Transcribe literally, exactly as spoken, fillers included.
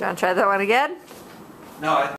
you want to try that one again? No, I